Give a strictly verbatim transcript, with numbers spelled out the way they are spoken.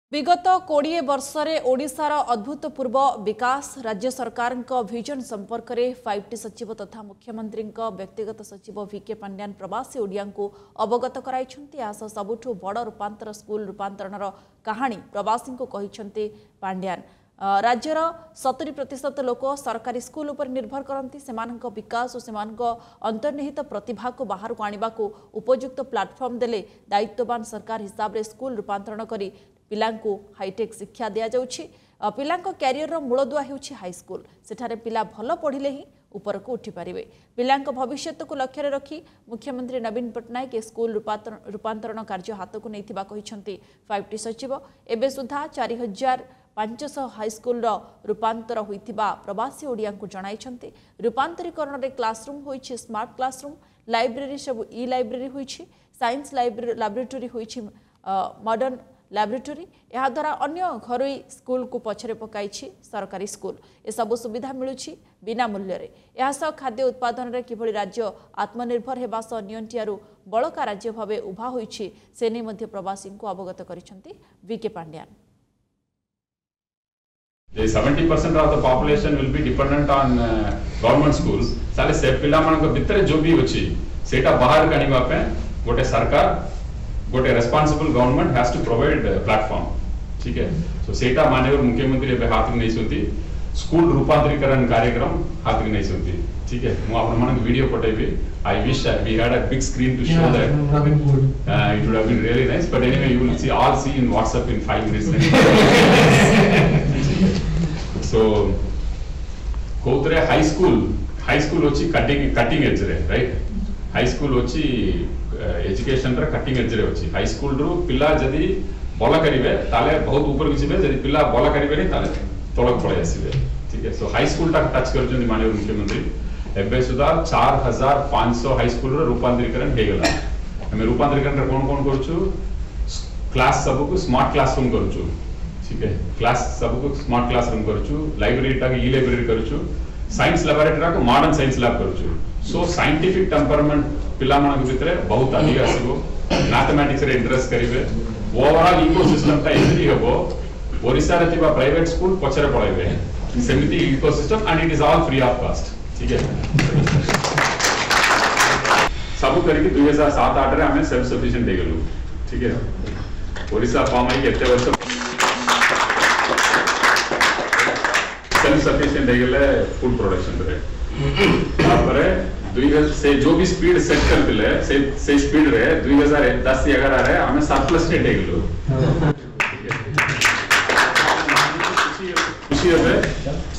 विगत कोड़े वर्षरे ओडिशार अभूतपूर्व विकास राज्य सरकार विजन संपर्क में फाइव टी सचिव तथा मुख्यमंत्री व्यक्तिगत सचिव वीके पांड्यान प्रवासी ओडिया को अवगत कराई सबुठु बड़ रूपांतर स्कूल रूपांतरण कहानी प्रवासी को कहते पांड्यान। राज्यर सत्तरी प्रतिशत लोक सरकारी स्कूल उपर निर्भर करती सेमानक विकास और सेमानक अंतर्निहित प्रतिभा को बाहर को आनिबा को उपयुक्त प्लाटफर्म देले दायित्ववान सरकार हिसाब रे स्कूल रूपांतरण करी पिलांको हाईटेक शिक्षा दिया जाउछि। पिलांको कैरियर रो मूलदुआ हेउछि हाईस्कूल। सेठारे पिला भल पढ़िले ही ऊपर को उठी पारिबे। पिलांको भविष्य को लक्ष्य रखी मुख्यमंत्री नवीन पट्टनायक स्कूल रूपांतरण कार्य हाथ को नैथिबा कहिसंती फाइव टी सचिव। एबे सुधा चार हजार पांचश हाईस्कूल रूपांतर होइथिबा प्रवासी ओडिया को जणाइछंती। रूपांतरीकरण रे क्लासरूम होइछि स्मार्ट क्लासरूम, लाइब्रेरी सब ई लाइब्रेरी होइछि, साइंस लाइब्रेरी लैबोरेटरी होइछि मॉडर्न लैबोरेटरी। यह द्वारा अन्य घरोई स्कूल को पछरे पकाई सरकारी स्कूल ए सब सुविधा मिलुछि बिना मूल्य रे। यह सह खाद्य उत्पादन रे किभଳି राज्य आत्मनिर्भर हेबा सह नियंटियारु बड़का राज्य भावे उभा होइछि से नै मध्य प्रवासी को अवगत करिसंती VK Pandian. seventy percent of the population will be dependent on uh, government schools साले से पिला मन को भितर जो भी अछि सेटा बाहर कानिबा पे गोटे सरकार गोटे responsible government has to provide platform. ठीक है, सो सेटा माननीय मुख्यमंत्री बे हाथ में नहीं सुनती स्कूल रूपांतरीकरण कार्यक्रम हाथ में नहीं सुनती। ठीक है, मु आपन मन वीडियो पठेबी। I wish we had a big screen to show that it would have been really nice, but anyway you will see all see in WhatsApp in five minutes। So कोतरे हाई स्कूल हाई स्कूल होची cutting cutting edge रे right. High school होची education रे cutting edge रे होची। High school रो पिला जदी बला करिवे ताले बहुत ऊपर की जिवे, जदी पिला बला करिवे नै ताले तळक पळे आसीबे। ठीक है, सो हाई स्कूल ता टच करजोनी माननीय मुख्यमंत्री। एबे सुधा चार हजार पाँच सौ हाई स्कूल रो रूपांतरीकरण हे गेला। हमें रूपांतरीकरण रे कोन कोन करछु क्लास सब को स्मार्ट क्लासरूम करछु। ठीक है, क्लास सब को स्मार्ट क्लासरूम करछु, लाइब्रेरी टा ई लाइब्रेरी करछु, साइंस लैबोरेटरी को मॉडर्न साइंस लैब करछु। सो साइंटिफिक टेम्परमेंट पिला मन के भितरे बहुत अधिक आसीबो, मैथमेटिक्स रे इंटरेस्ट करिवे। ओवरऑल इकोसिस्टम टा इजी हेबो। ओडिसा रे तिबा प्राइवेट स्कूल पछरे पळाइबे सेमिति ecosystem and it is all free of cost. ठीक है, सब करिके दो हज़ार सात आठ रे हमें सेल्फ सफिशिएंट दे गेलु। ठीक है, ओडिसा फॉर्म आई केते वर्ष सेल्फ सफिशिएंट हो गले फूड प्रोडक्शन रे। तापर दुई से जो भी स्पीड सेट करथिले से से स्पीड रे दो हज़ार दस ग्यारह रे हमें सरप्लस स्टेट हो गेलो। खुशी है